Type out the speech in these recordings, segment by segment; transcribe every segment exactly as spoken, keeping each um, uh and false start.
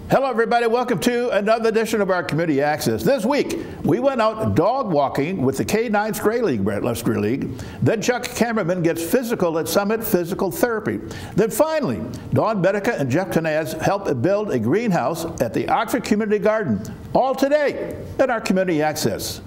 Hello everybody, welcome to another edition of our Community Access. This week, we went out dog walking with the K nine Stray League, Brett Stray League. Then Chuck Cameraman gets physical at Summit Physical Therapy. Then finally, Dawn Bedeca and Jeff Canaz help build a greenhouse at the Oxford Community Garden. All today at our Community Access.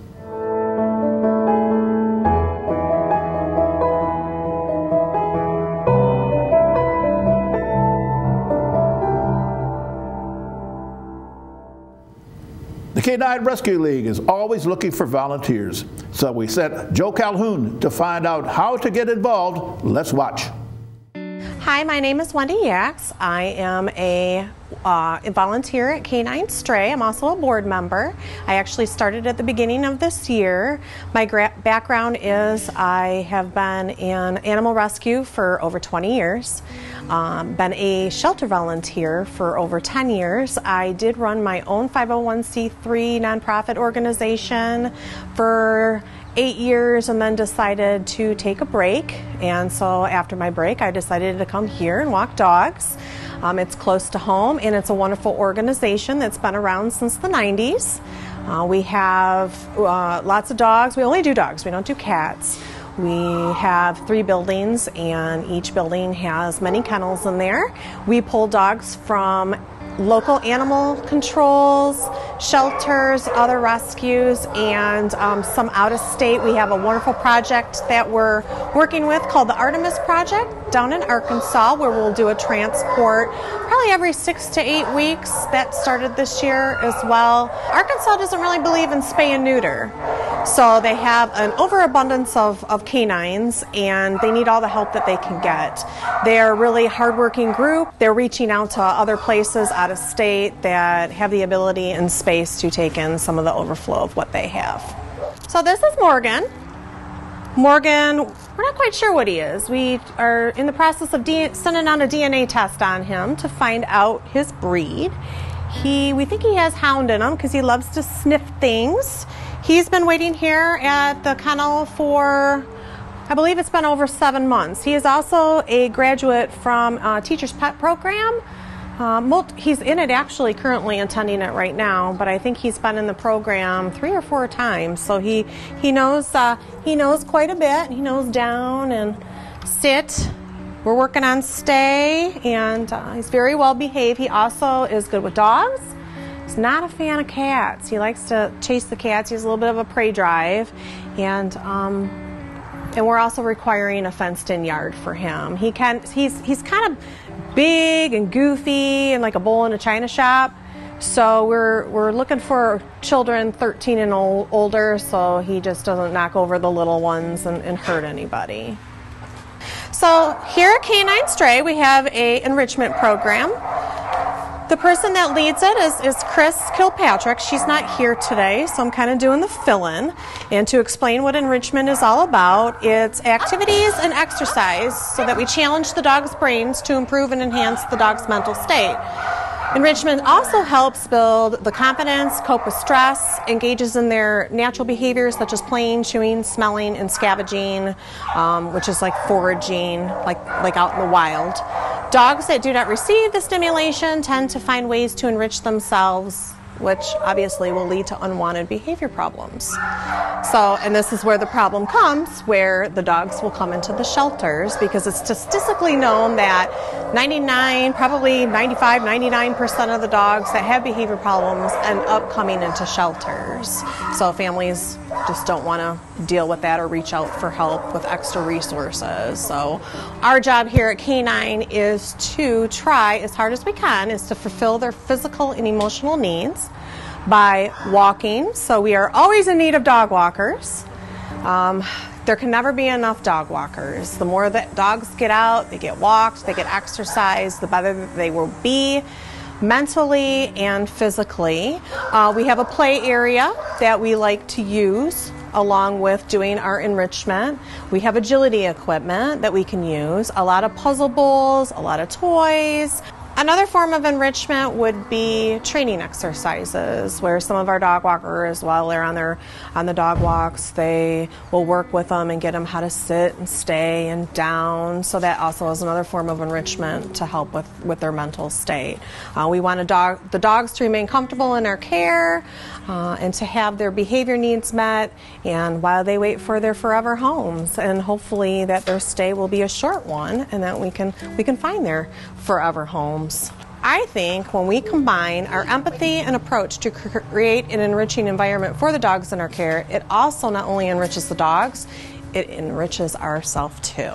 The K nine Rescue League is always looking for volunteers, so we sent Joe Calhoun to find out how to get involved. Let's watch. Hi, my name is Wendy Yax. I am a, uh, a volunteer at K nine Stray. I'm also a board member. I actually started at the beginning of this year. My background is I have been in animal rescue for over twenty years. Um, been a shelter volunteer for over ten years. I did run my own five oh one c three nonprofit organization for eight years and then decided to take a break. And so after my break, I decided to come here and walk dogs. Um, it's close to home and it's a wonderful organization that's been around since the nineties. Uh, we have uh, lots of dogs. We only do dogs, we don't do cats. We have three buildings and each building has many kennels in there. We pull dogs from local animal controls, shelters, other rescues, and um, some out of state. We have a wonderful project that we're working with called the Artemis Project down in Arkansas, where we'll do a transport probably every six to eight weeks. That started this year as well. Arkansas doesn't really believe in spay and neuter. So they have an overabundance of, of canines and they need all the help that they can get. They're a really hardworking group. They're reaching out to other places out of state that have the ability and space to take in some of the overflow of what they have. So this is Morgan. Morgan, we're not quite sure what he is. We are in the process of D sending out a D N A test on him to find out his breed. He, we think he has hound in him because he loves to sniff things. He's been waiting here at the kennel for, I believe it's been over seven months. He is also a graduate from a Teacher's Pet Program. Uh, he's in it actually currently attending it right now, but I think he's been in the program three or four times. So he, he, knows, uh, he knows quite a bit. He knows down and sit. We're working on stay, and uh, he's very well behaved. He also is good with dogs. He's not a fan of cats. He likes to chase the cats. He has a little bit of a prey drive, and um, and we're also requiring a fenced-in yard for him. He can. He's he's kind of big and goofy and like a bull in a china shop. So we're we're looking for children thirteen and old, older, so he just doesn't knock over the little ones and, and hurt anybody. So here at K nine Stray, we have a enrichment program. The person that leads it is, is Chris Kilpatrick. She's not here today, so I'm kind of doing the fill-in. And to explain what enrichment is all about, it's activities and exercise so that we challenge the dog's brains to improve and enhance the dog's mental state. Enrichment also helps build the confidence, cope with stress, engages in their natural behaviors such as playing, chewing, smelling, and scavenging, um, which is like foraging, like, like out in the wild. Dogs that do not receive the stimulation tend to find ways to enrich themselves, which obviously will lead to unwanted behavior problems. So, and this is where the problem comes, where the dogs will come into the shelters, because it's statistically known that ninety-nine, probably ninety-five, ninety-nine percent of the dogs that have behavior problems end up coming into shelters. So families just don't want to deal with that or reach out for help with extra resources. So our job here at K nine is to try as hard as we can is to fulfill their physical and emotional needs by walking. So we are always in need of dog walkers. Um, there can never be enough dog walkers. The more that dogs get out, they get walked, they get exercise, the better they will be mentally and physically. Uh, we have a play area that we like to use along with doing our enrichment. We have agility equipment that we can use, a lot of puzzle bowls, a lot of toys. Another form of enrichment would be training exercises, where some of our dog walkers, while they're on their on the dog walks, they will work with them and get them how to sit and stay and down. So that also is another form of enrichment to help with, with their mental state. Uh, we want a dog, the dogs to remain comfortable in our care uh, and to have their behavior needs met, and while they wait for their forever homes, and hopefully that their stay will be a short one, and that we can we can find their forever homes. I think when we combine our empathy and approach to create an enriching environment for the dogs in our care, it also not only enriches the dogs, it enriches ourselves too.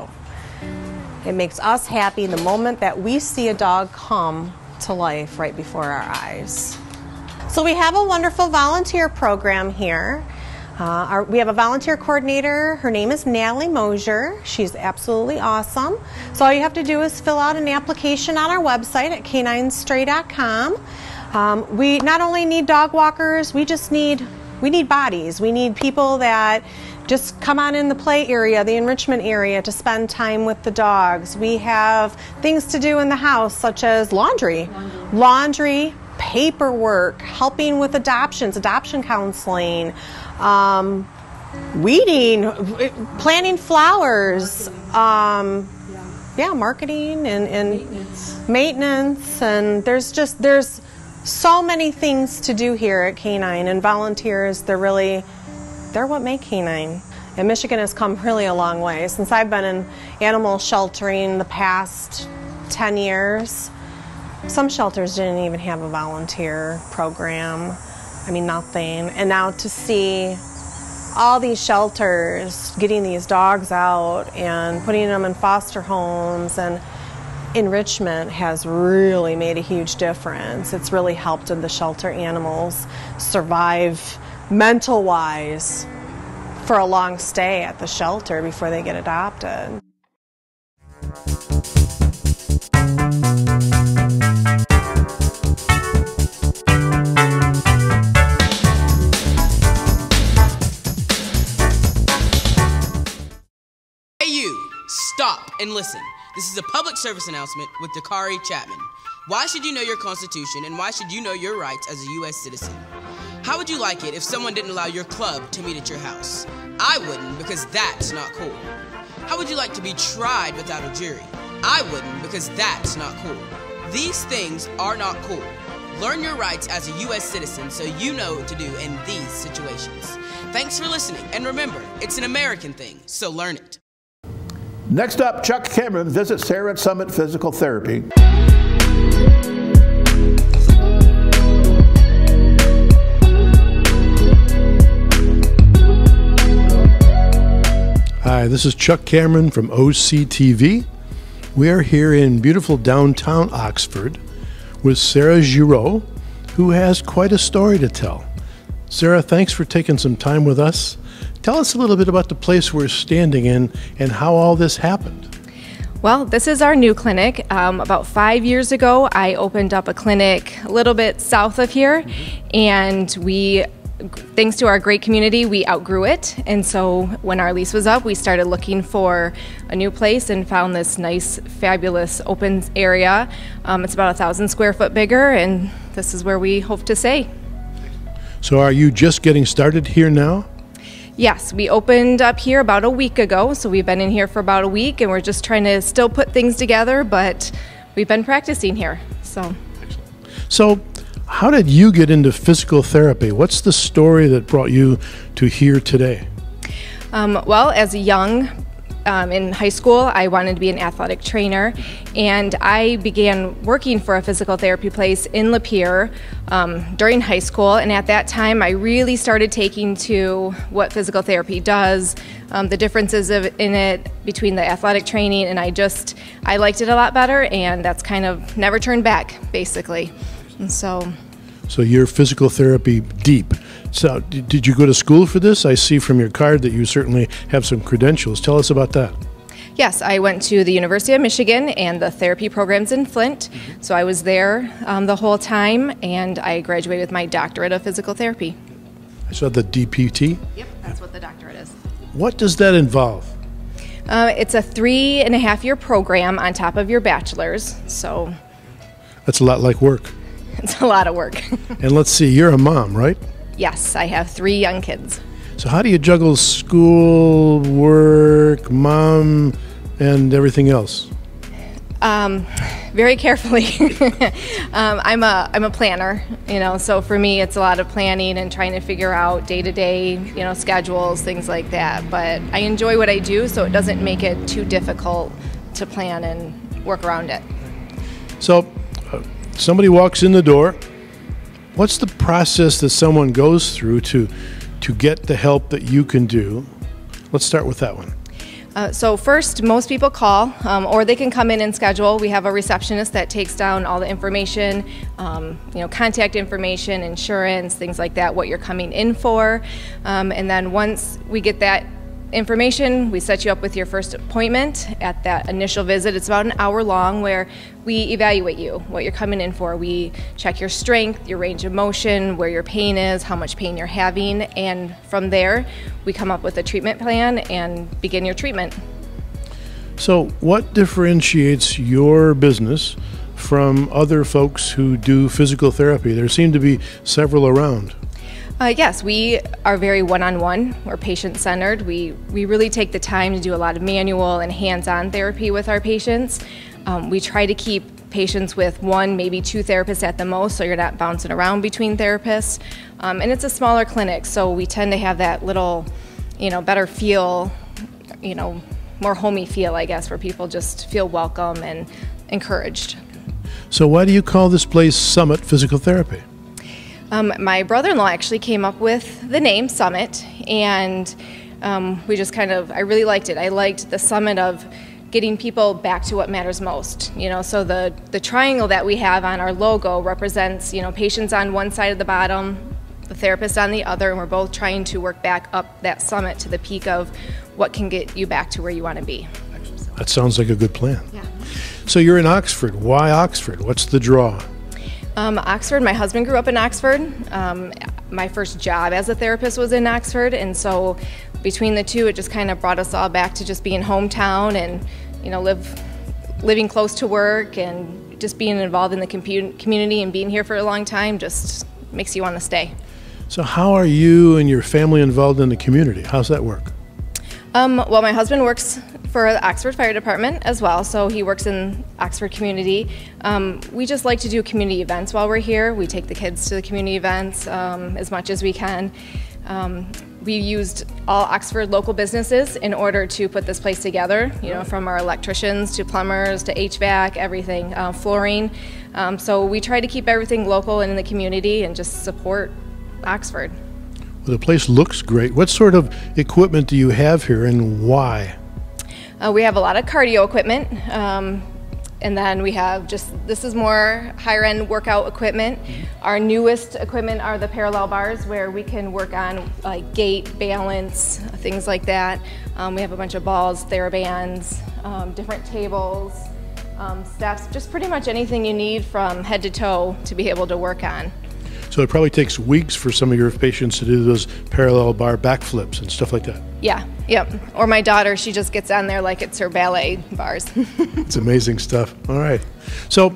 It makes us happy the moment that we see a dog come to life right before our eyes. So we have a wonderful volunteer program here. Uh, our, we have a volunteer coordinator. Her name is Natalie Mosier. She's absolutely awesome. So all you have to do is fill out an application on our website at K nine stray dot com. Um, we not only need dog walkers, we just need we need bodies. We need people that just come on in the play area, the enrichment area, to spend time with the dogs. We have things to do in the house, such as laundry, laundry, laundry paperwork, helping with adoptions, adoption counseling, um, weeding, planting flowers, um, yeah, marketing and, and maintenance. maintenance, and there's just there's so many things to do here at K nine, and volunteers, they're really they're what make K nine. And Michigan has come really a long way. Since I've been in animal sheltering the past ten years, some shelters didn't even have a volunteer program. I mean, nothing. And now to see all these shelters getting these dogs out and putting them in foster homes, and enrichment has really made a huge difference. It's really helped the shelter animals survive mental-wise for a long stay at the shelter before they get adopted. Stop and listen. This is a public service announcement with Dakari Chapman. Why should you know your Constitution, and why should you know your rights as a U S citizen? How would you like it if someone didn't allow your club to meet at your house? I wouldn't, because that's not cool. How would you like to be tried without a jury? I wouldn't, because that's not cool. These things are not cool. Learn your rights as a U S citizen so you know what to do in these situations. Thanks for listening, and remember, it's an American thing, so learn it. Next up, Chuck Cameron visits Sarah at Summit Physical Therapy. Hi, this is Chuck Cameron from O C T V. We are here in beautiful downtown Oxford with Sarah Giraud, who has quite a story to tell. Sarah, thanks for taking some time with us. Tell us a little bit about the place we're standing in and how all this happened. Well, this is our new clinic. Um, about five years ago, I opened up a clinic a little bit south of here, mm-hmm. and we, thanks to our great community, we outgrew it. And so when our lease was up, we started looking for a new place and found this nice, fabulous open area. Um, it's about a thousand square foot bigger, and this is where we hope to stay. So are you just getting started here now? Yes, we opened up here about a week ago, so we've been in here for about a week, and we're just trying to still put things together, but we've been practicing here. So, so how did you get into physical therapy? What's the story that brought you to here today? Um, well, as a young Um, in high school, I wanted to be an athletic trainer, and I began working for a physical therapy place in Lapeer um, during high school. And at that time, I really started taking to what physical therapy does, um, the differences of, in it between the athletic training, and I just, I liked it a lot better, and that's kind of never turned back, basically. And so. So you're physical therapy deep. So did you go to school for this? I see from your card that you certainly have some credentials. Tell us about that. Yes, I went to the University of Michigan and the therapy programs in Flint. Mm-hmm. So I was there um, the whole time, and I graduated with my doctorate of physical therapy. I saw the D P T? Yep, that's what the doctorate is. What does that involve? Uh, it's a three and a half year program on top of your bachelor's. So. That's a lot like work. It's a lot of work. And let's see, you're a mom, right? Yes, I have three young kids. So how do you juggle school, work, mom, and everything else? Um, very carefully. um, I'm a I'm a planner, you know. So for me, it's a lot of planning and trying to figure out day to day, you know, schedules, things like that. But I enjoy what I do, so it doesn't make it too difficult to plan and work around it. So, uh, somebody walks in the door. What's the process that someone goes through to to get the help that you can do? Let's start with that one. Uh, so first, most people call, um, or they can come in and schedule. We have a receptionist that takes down all the information, um, you know, contact information, insurance, things like that, what you're coming in for. Um, and then once we get that information, we set you up with your first appointment. At that initial visit, it's about an hour long, where we evaluate you, what you're coming in for. We check your strength, your range of motion, where your pain is, how much pain you're having, and from there we come up with a treatment plan and begin your treatment. So what differentiates your business from other folks who do physical therapy? There seem to be several around. Uh, yes, we are very one-on-one. We're patient-centered. We, we really take the time to do a lot of manual and hands-on therapy with our patients. Um, we try to keep patients with one, maybe two therapists at the most, so you're not bouncing around between therapists. Um, and it's a smaller clinic, so we tend to have that little, you know, better feel, you know, more homey feel, I guess, where people just feel welcome and encouraged. So why do you call this place Summit Physical Therapy? Um, my brother-in-law actually came up with the name Summit, and um, we just kind of, I really liked it. I liked the summit of getting people back to what matters most. You know, so the, the triangle that we have on our logo represents, you know, patients on one side of the bottom, the therapist on the other, and we're both trying to work back up that summit to the peak of what can get you back to where you want to be. That sounds like a good plan. Yeah. So you're in Oxford. Why Oxford? What's the draw? Um, Oxford, my husband grew up in Oxford. Um, my first job as a therapist was in Oxford, and so between the two, it just kind of brought us all back to just being hometown and, you know, live, living close to work, and just being involved in the compu- community and being here for a long time just makes you want to stay. So how are you and your family involved in the community? How's that work? Um, well, my husband works for the Oxford Fire Department as well, so he works in Oxford community. Um, we just like to do community events while we're here. We take the kids to the community events um, as much as we can. Um, we used all Oxford local businesses in order to put this place together, you know, from our electricians to plumbers to H V A C, everything, uh, flooring. Um, so we try to keep everything local and in the community and just support Oxford. Well, the place looks great. What sort of equipment do you have here, and why? Uh, we have a lot of cardio equipment, um, and then we have just, this is more higher end workout equipment. Our newest equipment are the parallel bars, where we can work on like gait, balance, things like that. Um, we have a bunch of balls, TheraBands, um, different tables, um, steps, just pretty much anything you need from head to toe to be able to work on. So it probably takes weeks for some of your patients to do those parallel bar backflips and stuff like that. Yeah, yep. Or my daughter, she just gets on there like it's her ballet bars. It's amazing stuff. All right. So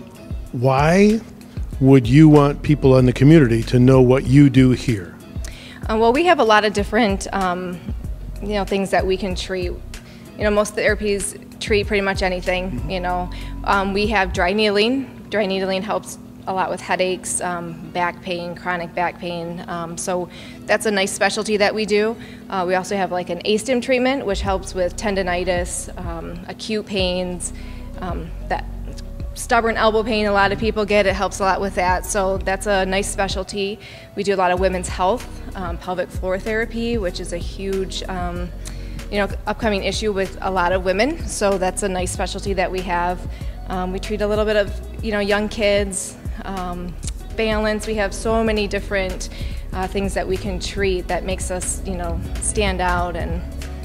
why would you want people in the community to know what you do here? Uh, well, we have a lot of different, um, you know, things that we can treat. You know, most therapies treat pretty much anything, you know. Um, we have dry needling. Dry needling helps a lot with headaches, um, back pain, chronic back pain. Um, so that's a nice specialty that we do. Uh, we also have like an A S T M treatment, which helps with tendonitis, um, acute pains, um, that stubborn elbow pain a lot of people get. It helps a lot with that. So that's a nice specialty. We do a lot of women's health, um, pelvic floor therapy, which is a huge, um, you know, upcoming issue with a lot of women. So that's a nice specialty that we have. Um, we treat a little bit of, you know, young kids. Um, balance. We have so many different uh, things that we can treat that makes us, you know, stand out. And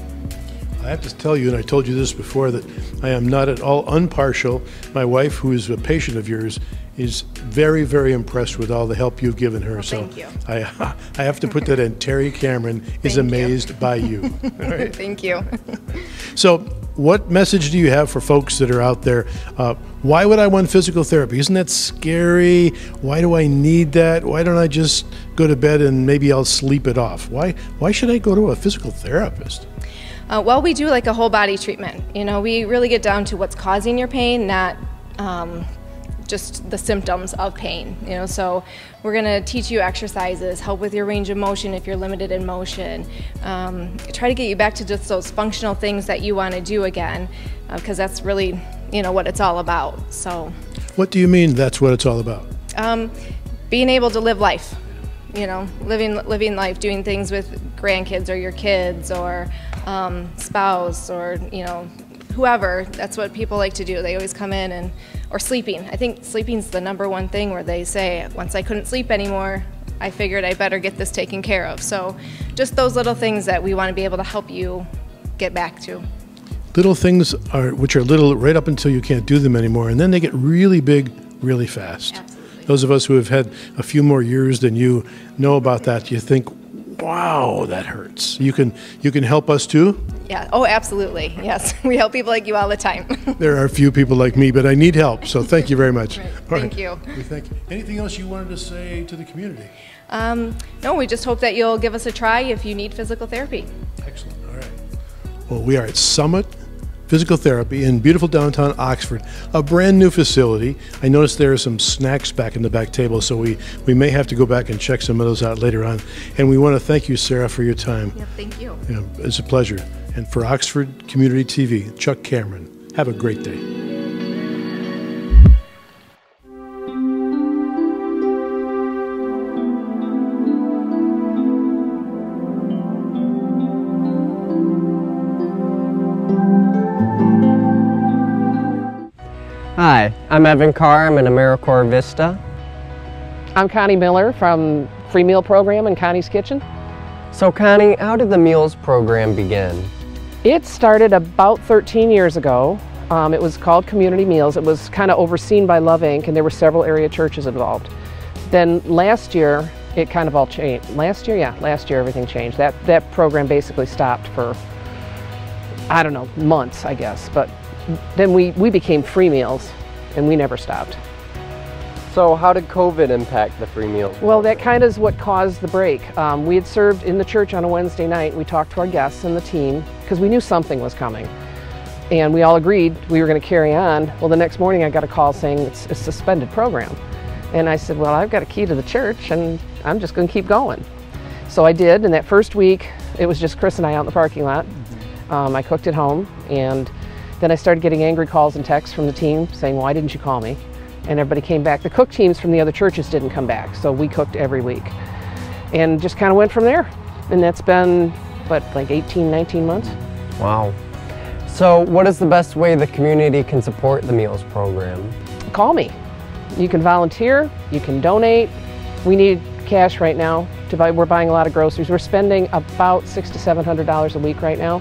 I have to tell you, and I told you this before, that I am not at all impartial. My wife, who is a patient of yours, is very, very impressed with all the help you've given her. Well, so thank you. I, I have to put that in. Terry Cameron is Thank amazed you. by you. All right. Thank you. So what message do you have for folks that are out there? Uh, why would I want physical therapy? Isn't that scary? Why do I need that? Why don't I just go to bed and maybe I'll sleep it off? Why, why should I go to a physical therapist? Uh, well, we do like a whole body treatment. You know, we really get down to what's causing your pain, not um, just the symptoms of pain. You know, so we're going to teach you exercises, help with your range of motion if you're limited in motion, um, try to get you back to just those functional things that you want to do again, because uh, that's really, you know, what it's all about. So, what do you mean that's what it's all about? Um, being able to live life. You know, living living life, doing things with grandkids or your kids or um, spouse or, you know, whoever. That's what people like to do. They always come in and, or sleeping. I think sleeping's the number one thing where they say, once I couldn't sleep anymore, I figured I better get this taken care of. So just those little things that we want to be able to help you get back to. Little things are, which are little right up until you can't do them anymore, and then they get really big really fast. Absolutely. Those of us who have had a few more years than you know about that. You think, wow, that hurts. You can you can help us too? Yeah, oh, absolutely, yes. We help people like you all the time. There are a few people like me, but I need help, so thank you very much. Right. All Thank right. you. We thank you. Anything else you wanted to say to the community? Um, no, we just hope that you'll give us a try if you need physical therapy. Excellent, all right. Well, we are at Summit Physical Therapy in beautiful downtown Oxford, a brand new facility. I noticed there are some snacks back in the back table, so we, we may have to go back and check some of those out later on. And we want to thank you, Sarah, for your time. Yeah, thank you. Yeah, it's a pleasure. And for Oxford Community T V, Chuck Cameron, have a great day. Hi, I'm Evan Carr. I'm in AmeriCorps Vista. I'm Connie Miller from Free Meal Program in Connie's Kitchen. So Connie, how did the Meals program begin? It started about thirteen years ago. Um, it was called Community Meals. It was kind of overseen by Love Incorporated, and there were several area churches involved. Then last year, it kind of all changed. Last year, yeah, last year everything changed. That, that program basically stopped for, I don't know, months, I guess. But then we, we became Free Meals, and we never stopped. So how did COVID impact the Free Meals Well, that program? kind of is what caused the break. Um, we had served in the church on a Wednesday night. We talked to our guests and the team, because we knew something was coming. And we all agreed we were going to carry on. Well, the next morning I got a call saying it's a suspended program. And I said, well, I've got a key to the church, and I'm just going to keep going. So I did, and that first week, it was just Chris and I out in the parking lot. Um, I cooked at home, and then I started getting angry calls and texts from the team saying, why didn't you call me? And everybody came back. The cook teams from the other churches didn't come back, so we cooked every week. And just kind of went from there. And that's been, what, like eighteen, nineteen months? Wow. So what is the best way the community can support the Meals program? Call me. You can volunteer, you can donate. We need cash right now to buy, we're buying a lot of groceries. We're spending about six to seven hundred dollars a week right now.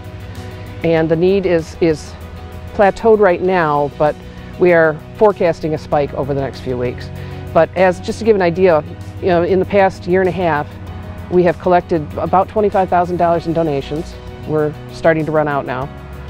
And the need is, is plateaued right now, but we are forecasting a spike over the next few weeks. But as just to give an idea, you know, in the past year and a half, we have collected about twenty-five thousand dollars in donations. We're starting to run out now.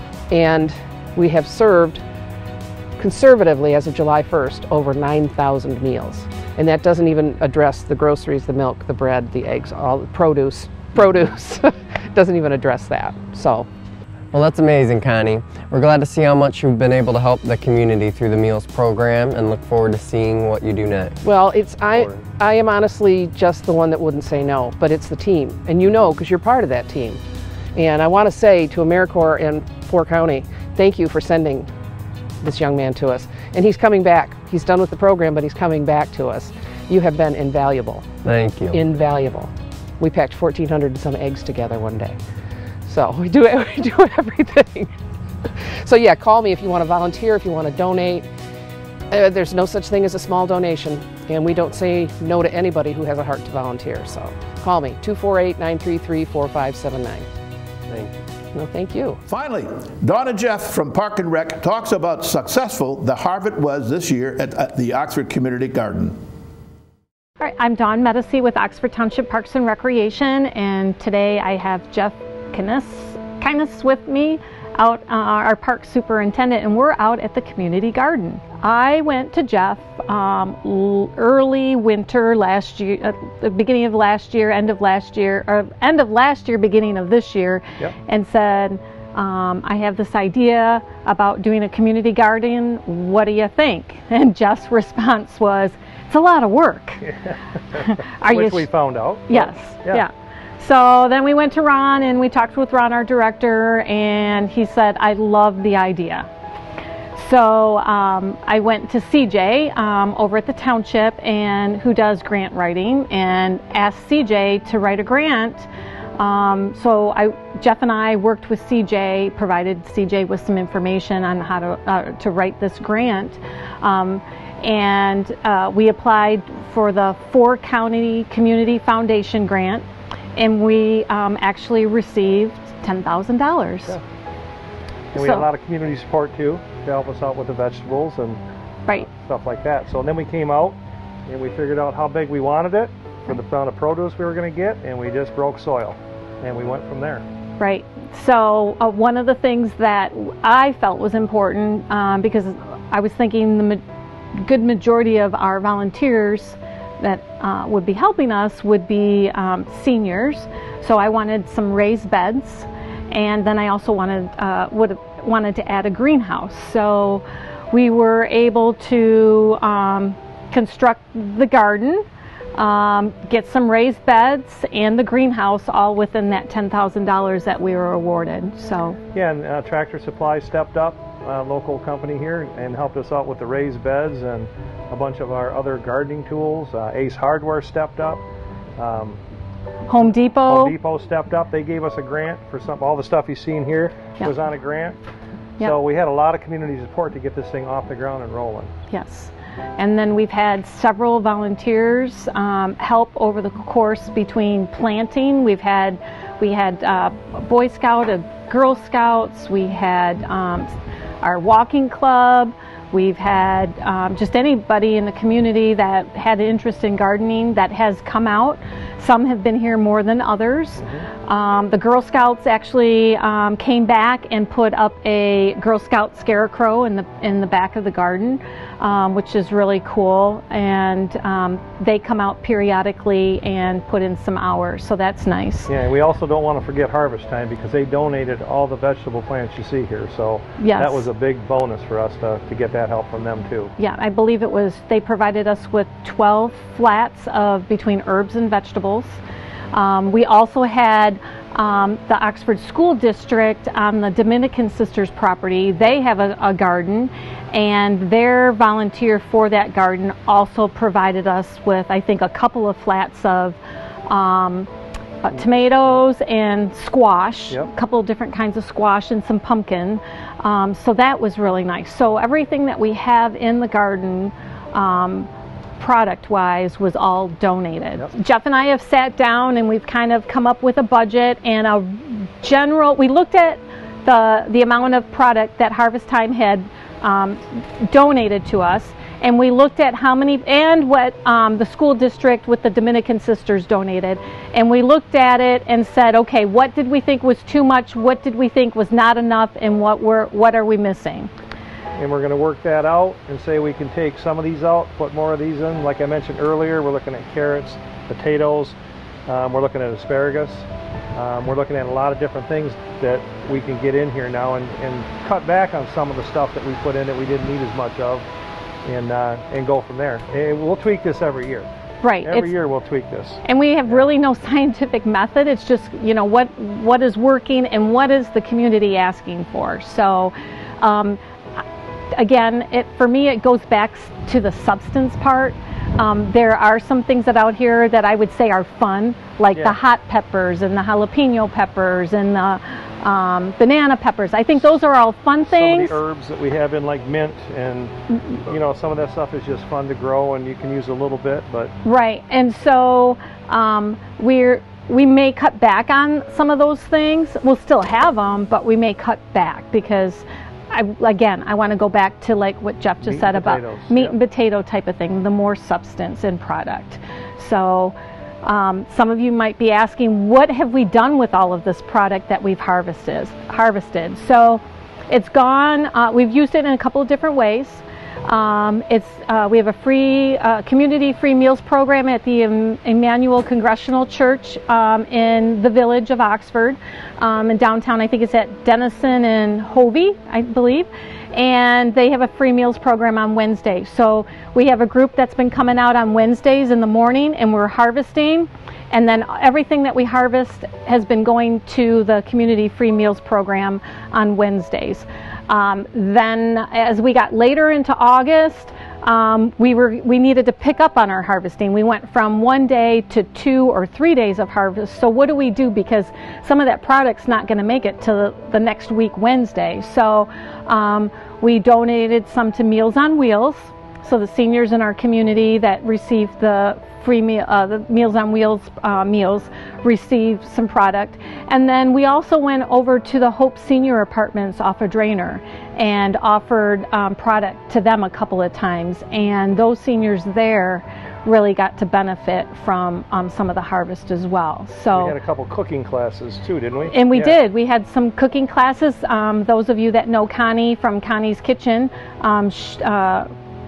And we have served, conservatively as of July first, over nine thousand meals. And that doesn't even address the groceries, the milk, the bread, the eggs, all the produce. Produce doesn't even address that. So. Well, that's amazing, Connie. We're glad to see how much you've been able to help the community through the Meals program, and look forward to seeing what you do next. Well, it's I, I am honestly just the one that wouldn't say no, but it's the team. And you know, because you're part of that team. And I want to say to AmeriCorps and Fort County, thank you for sending this young man to us. And he's coming back. He's done with the program, but he's coming back to us. You have been invaluable. Thank you. Invaluable. We packed fourteen hundred and some eggs together one day. So we do, we do everything. So yeah, call me if you want to volunteer, if you want to donate. Uh, there's no such thing as a small donation, and we don't say no to anybody who has a heart to volunteer. So call me, two four eight, nine three three, four five seven nine. Thank you. No, thank you. Finally, Dawn and Jeff from Park and Rec talks about successful the Harvest was this year at, at the Oxford Community Garden. All right, I'm Dawn Medici with Oxford Township Parks and Recreation, and today I have Jeff Kindness with me. out uh, our park superintendent, and we're out at the community garden. I went to Jeff um, early winter last year, at the beginning of last year, end of last year, or end of last year, beginning of this year, Yep. and said, um, I have this idea about doing a community garden. What do you think? And Jeff's response was, it's a lot of work. Are Which you we found out. Yes, Yeah. yeah. So then we went to Ron and we talked with Ron, our director, and he said, I love the idea. So um, I went to C J um, over at the township, and who does grant writing, and asked C J to write a grant. Um, so I, Jeff and I worked with C J, provided C J with some information on how to, uh, to write this grant. Um, and uh, we applied for the Four County Community Foundation grant, and we um, actually received ten thousand dollars. Yeah. And we So- had a lot of community support too to help us out with the vegetables and Right. stuff like that. So then we came out and we figured out how big we wanted it for the amount of produce we were going to get, and we just broke soil and we went from there. Right. So uh, one of the things that I felt was important, um, because I was thinking the ma- good majority of our volunteers that uh, would be helping us would be um, seniors. So I wanted some raised beds, and then I also wanted uh, would wanted to add a greenhouse. So we were able to um, construct the garden, um, get some raised beds, and the greenhouse all within that ten thousand dollars that we were awarded. So Yeah, and uh, Tractor Supply stepped up, a local company here, and helped us out with the raised beds and a bunch of our other gardening tools. Uh, Ace Hardware stepped up. Um, Home Depot. Home Depot stepped up. They gave us a grant for some. All the stuff you've seen here Yep. was on a grant. Yep. So we had a lot of community support to get this thing off the ground and rolling. Yes. And then we've had several volunteers um, help over the course between planting. We've had, we had uh, Boy Scout, a Girl Scouts. We had um, our walking club. We've had um, just anybody in the community that had an interest in gardening that has come out. Some have been here more than others. Mm-hmm. Um, the Girl Scouts actually um, came back and put up a Girl Scout scarecrow in the in the back of the garden, um, which is really cool. And um, they come out periodically and put in some hours, so that's nice. Yeah, and we also don't want to forget Harvest Time, because they donated all the vegetable plants you see here. So Yes. that was a big bonus for us to, to get that help from them too. Yeah, I believe it was, they provided us with twelve flats of between herbs and vegetables. Um, we also had um, the Oxford School District on the Dominican Sisters property. They have a, a garden, and their volunteer for that garden also provided us with, I think, a couple of flats of um, uh, tomatoes and squash, Yep. a couple of different kinds of squash and some pumpkin. Um, so that was really nice. So everything that we have in the garden, um, product-wise, was all donated. Yep. Jeff and I have sat down and we've kind of come up with a budget and a general, we looked at the, the amount of product that Harvest Time had um, donated to us, and we looked at how many, and what um, the school district with the Dominican Sisters donated, and we looked at it and said, okay, what did we think was too much, what did we think was not enough, and what were, what are we missing? And we're going to work that out and say we can take some of these out, put more of these in. Like I mentioned earlier, we're looking at carrots, potatoes, um, we're looking at asparagus. Um, we're looking at a lot of different things that we can get in here now, and, and cut back on some of the stuff that we put in that we didn't need as much of, and uh, and go from there. And we'll tweak this every year. Right. Every it's, year we'll tweak this. And we have really no scientific method. It's just, you know, what what is working and what is the community asking for. So, um, again, it for me it goes back to the substance part. Um, there are some things that out here that I would say are fun, like Yeah. the hot peppers and the jalapeno peppers and the um, banana peppers. I think those are all fun Some things. of the herbs that we have in, like mint, and you know, some of that stuff is just fun to grow, and you can use a little bit, but Right, and so um, we're we may cut back on some of those things. We'll still have them, but we may cut back because, I, again, I want to go back to like what Jeff just Meat said and about potatoes, meat yep. and potato type of thing, the more substance in product. So Um, some of you might be asking, what have we done with all of this product that we've harvested? harvested? So it's gone, uh, we've used it in a couple of different ways. Um, it's, uh, we have a free, uh, community free meals program at the um, Emmanuel Congregational Church um, in the village of Oxford, um, in downtown. I think it's at Denison and Hovey, I believe. And they have a free meals program on Wednesday. So we have a group that's been coming out on Wednesdays in the morning, and we're harvesting. And then everything that we harvest has been going to the community free meals program on Wednesdays. Um, then as we got later into August, um, we were we needed to pick up on our harvesting. We went from one day to two or three days of harvest. So what do we do? Because some of that product's not going to make it to the, the next week Wednesday. So um, we donated some to Meals on Wheels. So the seniors in our community that received the free meal, uh, the Meals on Wheels uh, meals received some product. And then we also went over to the Hope Senior Apartments off of Drainer and offered um, product to them a couple of times. And those seniors there really got to benefit from um, some of the harvest as well. So we had a couple cooking classes too, didn't we? And we yeah. did. We had some cooking classes. Um, those of you that know Connie from Connie's Kitchen, um, sh uh,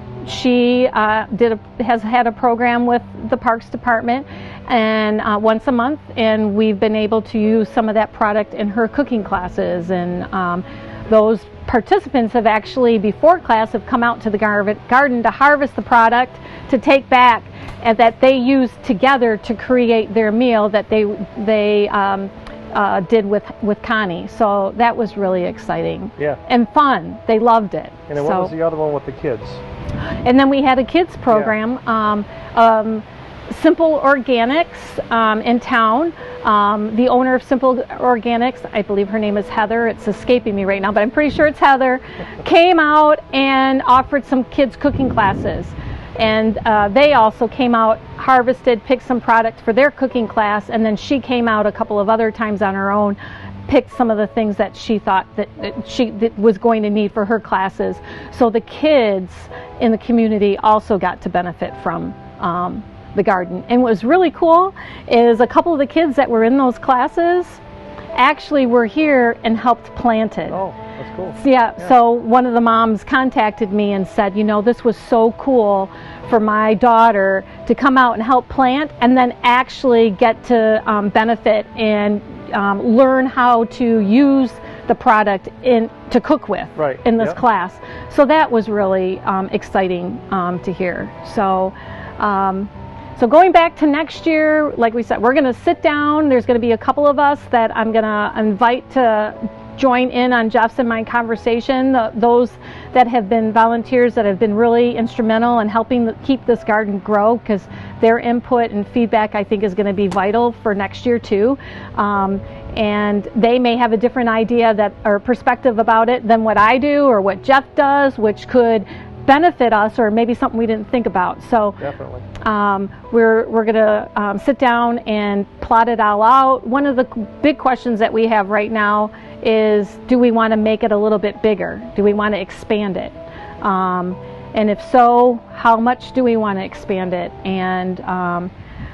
She uh, did a, has had a program with the Parks Department, and uh, once a month, and we've been able to use some of that product in her cooking classes. And um, those participants have actually, before class, have come out to the gar garden to harvest the product to take back, and that they use together to create their meal that they they um, uh, did with with Connie. So that was really exciting. Yeah. And fun. They loved it. And then so, what was the other one with the kids? And then we had a kids program, yeah. um, um, Simple Organics um, in town. Um, the owner of Simple Organics, I believe her name is Heather, it's escaping me right now, but I'm pretty sure it's Heather, came out and offered some kids cooking classes. And uh, they also came out, harvested, picked some product for their cooking class, and then she came out a couple of other times on her own, picked some of the things that she thought that, that she that was going to need for her classes. So the kids in the community also got to benefit from um, the garden. And what was really cool is a couple of the kids that were in those classes actually were here and helped plant it. Oh, that's cool. So, yeah, yeah, so one of the moms contacted me and said, you know, this was so cool for my daughter to come out and help plant and then actually get to um, benefit and Um, learn how to use the product in to cook with right. in this yep. class. So that was really um, exciting um, to hear. So, um, so going back to next year, like we said, we're going to sit down. There's going to be a couple of us that I'm going to invite to join in on Jeff's and my conversation. The, those that have been volunteers that have been really instrumental in helping the, keep this garden grow, because their input and feedback I think is going to be vital for next year too. Um, and they may have a different idea that or perspective about it than what I do or what Jeff does, which could benefit us or maybe something we didn't think about. So definitely. Um, we're, we're going to um, sit down and plot it all out. One of the big questions that we have right now is, do we want to make it a little bit bigger? Do we want to expand it? Um, and if so, how much do we want to expand it? And, um,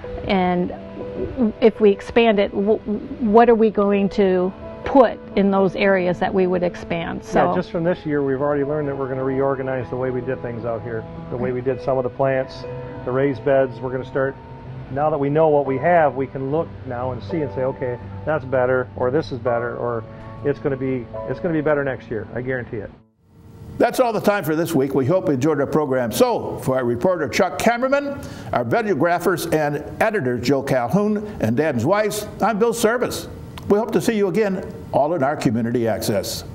and if we expand it, w what are we going to put in those areas that we would expand? So yeah, just from this year, we've already learned that we're going to reorganize the way we did things out here. The way we did some of the plants, the raised beds. We're going to start, now that we know what we have, we can look now and see and say, okay, that's better, or this is better, or it's going to be it's going to be better next year. I guarantee it. That's all the time for this week. We hope you enjoyed our program. So, for our reporter Chuck Kammerman, our videographers and editors Joe Calhoun and Dan Weiss, I'm Bill Service. We hope to see you again, all in our Community Access.